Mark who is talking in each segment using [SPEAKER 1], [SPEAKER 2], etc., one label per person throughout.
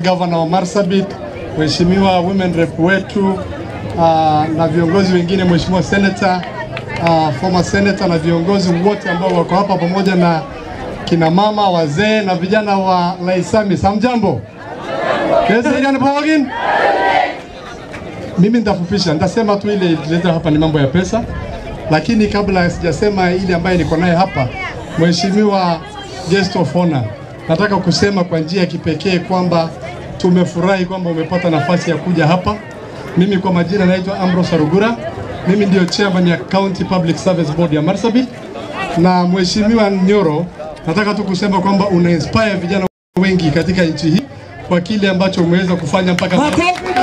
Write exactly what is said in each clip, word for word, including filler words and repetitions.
[SPEAKER 1] Governor wa Marsabit, Mheshimiwa Women Rep wetu, uh, na viongozi wengine, Mheshimiwa Senator, uh, former Senator na viongozi wote ambao wako hapa pamoja na kina mama, wazee na vijana wa Laisami. Samjambo. Kesa gani pawagin? Mimi nitafupisha, nitasema tu ile ileta hapa ni mambo ya pesa. Lakini kabla sijasema ile ambaye niko naye hapa, Mheshimiwa Guest of Honor, nataka kusema kwa njia ya kipekee kwamba tumefurahi kwamba umepata nafasi ya kuja hapa. Mimi kwa majina naitwa Ambrose. Mimi ndio chairman ya County Public Service Board ya Marsabit. Na Mheshimiwa Nyoro, nataka tu kusema kwamba una inspire vijana wengi katika nchi hii kwa kile ambacho umeweza kufanya mpaka sasa.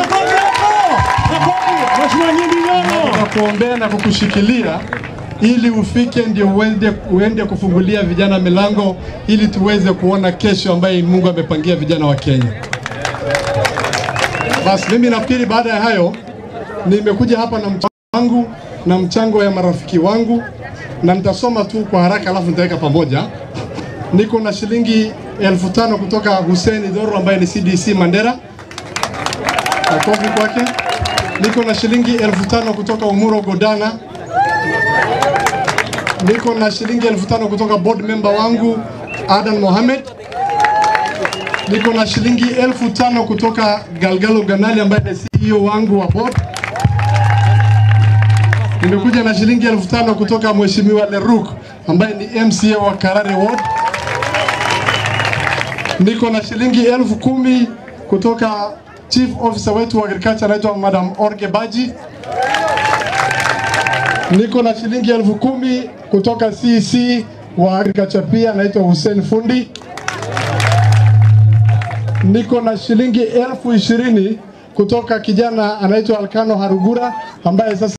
[SPEAKER 1] Mheshimiwa Ndindi Nyoro, nakuombea na kukushikilia ili ufike ndio uende, uende kufungulia vijana milango ili tuweze kuona kesho ambaye Mungu amepangia vijana wa Kenya. Basi mimi nafikiri baada ya hayo nimekuja hapa na mchango na mchango ya marafiki wangu, na nitasoma tu kwa haraka alafu nitaweka pamoja. Niko na shilingi elfu tano kutoka Hussein Doro ambaye ni C D C Mandera. Makofi kwake. Niko na shilingi elfu tano kutoka Umuro Godana. Niko na shilingi elfu tano kutoka board member wangu Adan Mohamed. Niko na shilingi elfu tano kutoka Galgalo Ganali ambaye ni C E O wangu wa board. Nimekuja na shilingi elfu tano kutoka Mheshimiwa Leruk ambaye ni M C A wa Karare Ward. Niko na shilingi elfu kumi kutoka Chief Officer wetu wa Agriculture anaitwa Madam Orge Baji. Niko na shilingi elfu kumi kutoka C C wa Agriculture pia anaitwa Hussein Fundi. Niko na shilingi elfu ishirini kutoka kijana anaitwa Alkano Harugura ambaye sasa